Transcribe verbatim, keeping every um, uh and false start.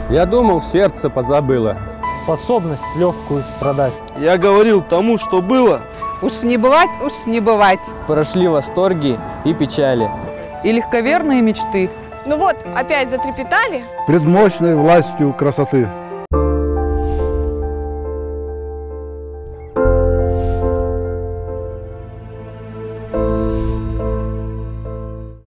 Я думал, сердце позабыло. Способность легкую страдать. Я говорил тому, что было. Уж не бывать, уж не бывать. Прошли восторги и печали. И легковерные мечты. Ну вот, опять затрепетали. Пред мощной властью красоты.